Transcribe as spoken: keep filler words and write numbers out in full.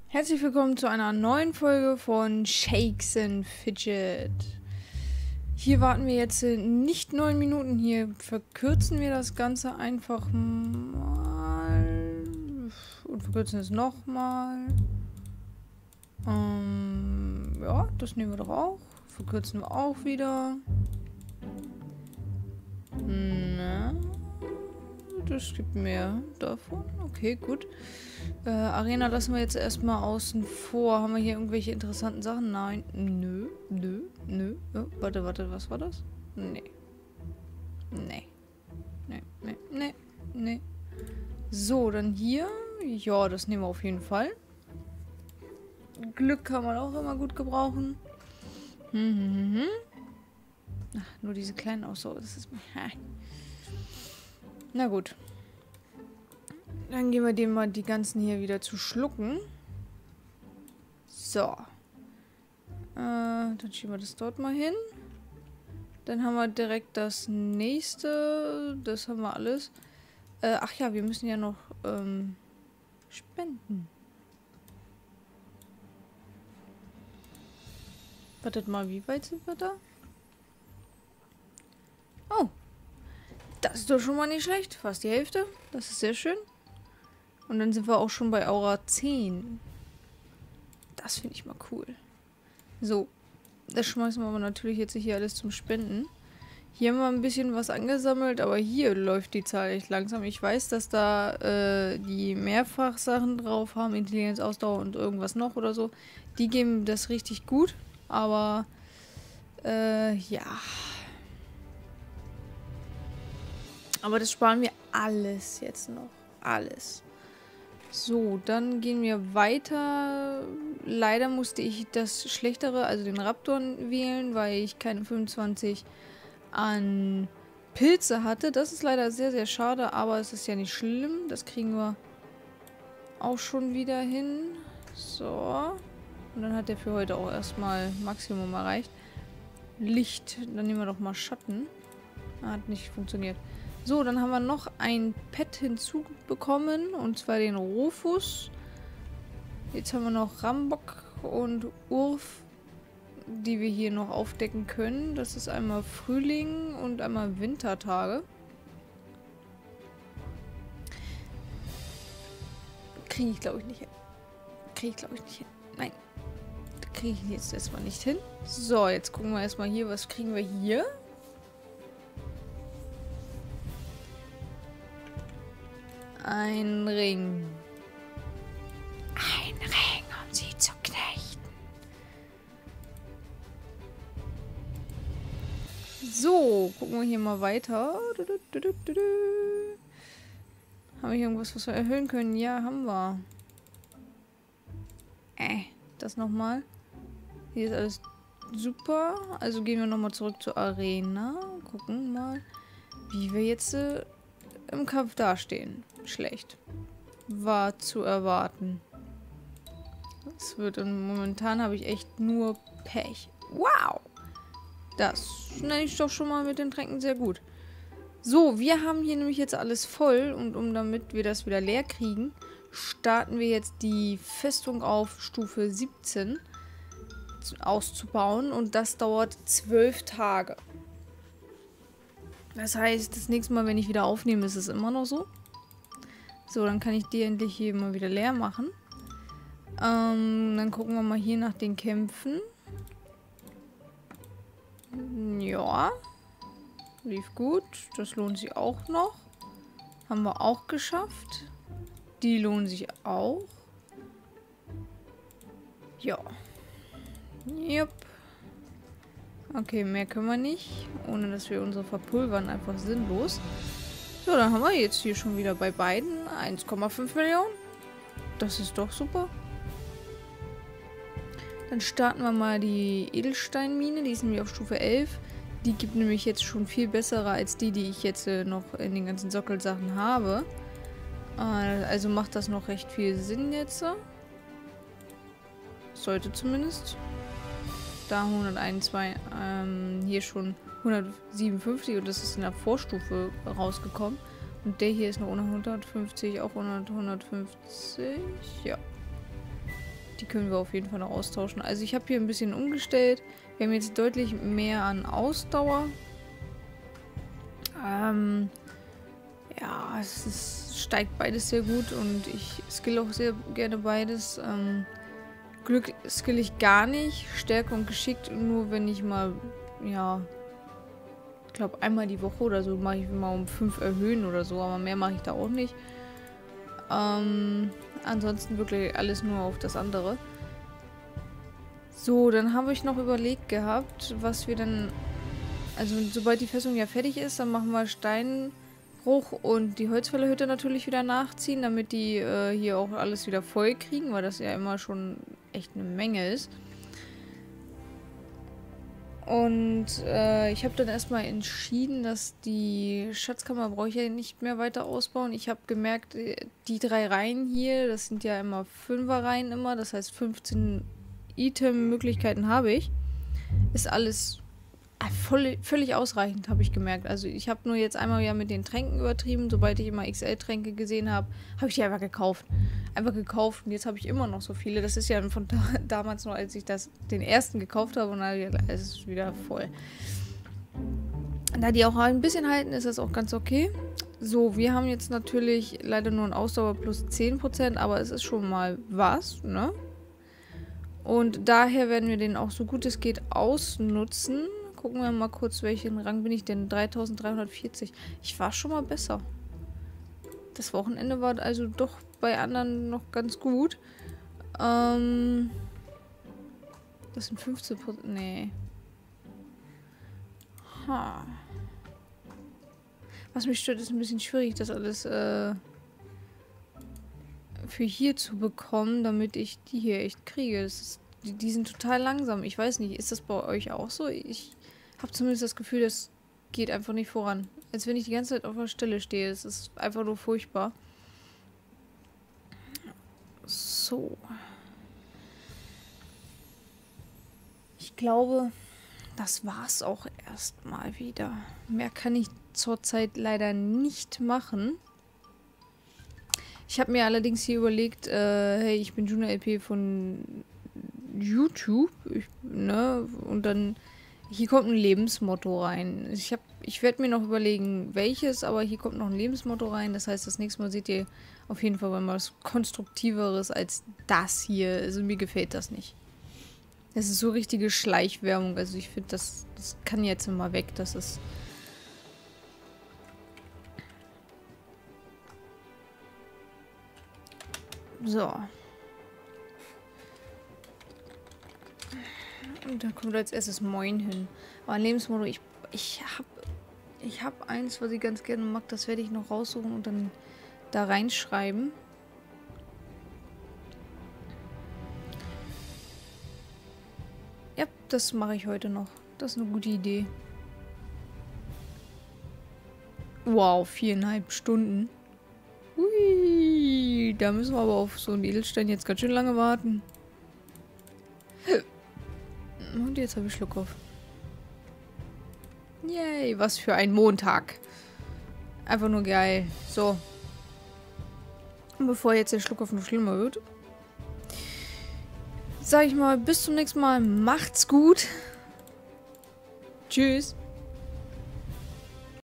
Herzlich willkommen zu einer neuen Folge von Shakes and Fidget. Hier warten wir jetzt nicht neun Minuten, hier verkürzen wir das Ganze einfach mal und verkürzen es nochmal. Ähm, ja, das nehmen wir doch auch. Verkürzen wir auch wieder. Na, das gibt mehr davon. Okay, gut. Äh, Arena lassen wir jetzt erstmal außen vor. Haben wir hier irgendwelche interessanten Sachen? Nein. Nö. Nö. Nö. Oh, warte, warte. Was war das? Nee. Nee. Nee. Nee. Nee. Nee. So, dann hier. Ja, das nehmen wir auf jeden Fall. Glück kann man auch immer gut gebrauchen. Hm, hm, hm, hm. Ach, nur diese kleinen Ausdrucke. Das ist... Na gut. Dann gehen wir dem mal die ganzen hier wieder zu schlucken. So. Äh, dann schieben wir das dort mal hin. Dann haben wir direkt das nächste. Das haben wir alles. Äh, ach ja, wir müssen ja noch ähm, spenden. Wartet mal, wie weit sind wir da? Oh. Das ist doch schon mal nicht schlecht. Fast die Hälfte. Das ist sehr schön. Und dann sind wir auch schon bei Aura zehn. Das finde ich mal cool. So. Das schmeißen wir aber natürlich jetzt hier alles zum Spenden. Hier haben wir ein bisschen was angesammelt, aber hier läuft die Zahl echt langsam. Ich weiß, dass da äh, die Mehrfachsachen drauf haben. Intelligenz, Ausdauer und irgendwas noch oder so. Die geben das richtig gut. Aber äh, ja. Aber das sparen wir alles jetzt noch. Alles. So, dann gehen wir weiter. Leider musste ich das Schlechtere, also den Raptor wählen, weil ich keine fünfundzwanzig an Pilze hatte. Das ist leider sehr, sehr schade, aber es ist ja nicht schlimm. Das kriegen wir auch schon wieder hin. So. Und dann hat der für heute auch erstmal Maximum erreicht. Licht, dann nehmen wir doch mal Schatten. Hat nicht funktioniert. So, dann haben wir noch ein Pet hinzubekommen, und zwar den Rufus. Jetzt haben wir noch Rambock und Urf, die wir hier noch aufdecken können. Das ist einmal Frühling und einmal Wintertage. Kriege ich, glaube ich, nicht hin. Kriege ich, glaube ich, nicht hin. Nein. Kriege ich jetzt erstmal nicht hin. So, jetzt gucken wir erstmal hier, was kriegen wir hier? Ein Ring. Ein Ring, um sie zu knechten. So, gucken wir hier mal weiter. Haben wir hier irgendwas, was wir erhöhen können? Ja, haben wir. Äh, das nochmal. Hier ist alles super. Also gehen wir nochmal zurück zur Arena. Gucken mal, wie wir jetzt äh, im Kampf dastehen. Schlecht. War zu erwarten. Es wird und momentan habe ich echt nur Pech. Wow! Das nenne ich doch schon mal mit den Tränken sehr gut. So, wir haben hier nämlich jetzt alles voll, und um damit wir das wieder leer kriegen, starten wir jetzt die Festung auf Stufe siebzehn auszubauen, und das dauert zwölf Tage. Das heißt, das nächste Mal, wenn ich wieder aufnehme, ist es immer noch so. So, dann kann ich die endlich hier mal wieder leer machen. Ähm, dann gucken wir mal hier nach den Kämpfen. Ja. Lief gut. Das lohnt sich auch noch. Haben wir auch geschafft. Die lohnen sich auch. Ja. Jupp. Okay, mehr können wir nicht. Ohne dass wir unsere verpulvern. Einfach sinnlos. So, dann haben wir jetzt hier schon wieder bei beiden eins Komma fünf Millionen. Das ist doch super. Dann starten wir mal die Edelsteinmine. Die ist nämlich auf Stufe elf. Die gibt nämlich jetzt schon viel bessere als die, die ich jetzt äh, noch in den ganzen Sockelsachen habe. Äh, also macht das noch recht viel Sinn jetzt. Sollte zumindest. Da hunderteinundzwanzig, ähm, hier schon hundertsiebenundfünfzig, und das ist in der Vorstufe rausgekommen. Und der hier ist noch ohne hundertfünfzig, auch hundert, hundertfünfzig, ja. Die können wir auf jeden Fall noch austauschen. Also ich habe hier ein bisschen umgestellt. Wir haben jetzt deutlich mehr an Ausdauer. Ähm, ja, es ist, steigt beides sehr gut und ich skill auch sehr gerne beides. Ähm, Glück skill ich gar nicht. Stärke und geschickt nur, wenn ich mal, ja, ich glaube einmal die Woche oder so mache ich mal um fünf erhöhen oder so, aber mehr mache ich da auch nicht. Ähm, ansonsten wirklich alles nur auf das andere. So, dann habe ich noch überlegt gehabt, was wir dann, also sobald die Festung ja fertig ist, dann machen wir Steinbruch und die Holzfällerhütte natürlich wieder nachziehen, damit die äh, hier auch alles wieder voll kriegen, weil das ja immer schon echt eine Menge ist. Und äh, ich habe dann erstmal entschieden, dass die Schatzkammer brauche ich ja nicht mehr weiter ausbauen. Ich habe gemerkt, die drei Reihen hier, das sind ja immer Fünfer-Reihen immer, das heißt fünfzehn Item-Möglichkeiten habe ich. Ist alles voll, völlig ausreichend, habe ich gemerkt. Also ich habe nur jetzt einmal ja mit den Tränken übertrieben. Sobald ich immer X L-Tränke gesehen habe, habe ich die einfach gekauft. Einfach gekauft und jetzt habe ich immer noch so viele. Das ist ja von da damals noch, als ich das den ersten gekauft habe und dann ist es wieder voll. Da die auch ein bisschen halten, ist das auch ganz okay. So, wir haben jetzt natürlich leider nur ein Ausdauer plus zehn Prozent, aber es ist schon mal was, ne? Und daher werden wir den auch so gut es geht ausnutzen. Gucken wir mal kurz, welchen Rang bin ich denn? dreitausenddreihundertvierzig. Ich war schon mal besser. Das Wochenende war also doch bei anderen noch ganz gut. Ähm, das sind fünfzehn Prozent. Nee. Ha. Was mich stört, ist ein bisschen schwierig, das alles äh, für hier zu bekommen, damit ich die hier echt kriege. Das ist, die, die sind total langsam. Ich weiß nicht, ist das bei euch auch so? Ich habe zumindest das Gefühl, das geht einfach nicht voran. Als wenn ich die ganze Zeit auf der Stelle stehe. Es ist einfach nur furchtbar. So. Ich glaube, das war's auch erstmal wieder. Mehr kann ich zurzeit leider nicht machen. Ich habe mir allerdings hier überlegt, äh, hey, ich bin Junior L P von YouTube, ich, ne, und dann hier kommt ein Lebensmotto rein. Ich habe, ich werde mir noch überlegen, welches, aber hier kommt noch ein Lebensmotto rein. Das heißt, das nächste Mal seht ihr auf jeden Fall mal was Konstruktiveres als das hier. Also mir gefällt das nicht. Das ist so richtige Schleichwerbung. Also ich finde, das, das kann jetzt immer weg. Das ist... So. Und dann kommt als erstes Moin hin. Aber ein Lebensmotto, ich, ich hab, ich hab eins, was ich ganz gerne mag. Das werde ich noch raussuchen und dann da reinschreiben. Ja, das mache ich heute noch. Das ist eine gute Idee. Wow, viereinhalb Stunden. Hui, da müssen wir aber auf so einen Edelstein jetzt ganz schön lange warten. Und jetzt habe ich Schluck auf. Yay, was für ein Montag. Einfach nur geil. So. Und bevor jetzt der Schluck auf noch schlimmer wird, sag ich mal, bis zum nächsten Mal. Macht's gut. Tschüss.